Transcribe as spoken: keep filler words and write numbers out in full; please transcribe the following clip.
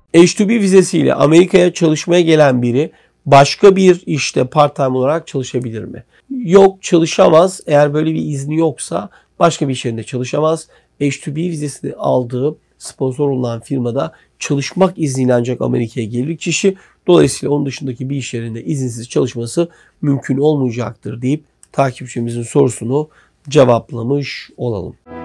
H iki B vizesiyle Amerika'ya çalışmaya gelen biri başka bir işte part-time olarak çalışabilir mi? Yok, çalışamaz. Eğer böyle bir izni yoksa başka bir iş yerinde çalışamaz. H iki B vizesini aldığı sponsor olan firmada çalışmak izniyle ancak Amerika'ya gelir kişi. Dolayısıyla onun dışındaki bir iş yerinde izinsiz çalışması mümkün olmayacaktır deyip takipçimizin sorusunu cevaplamış olalım.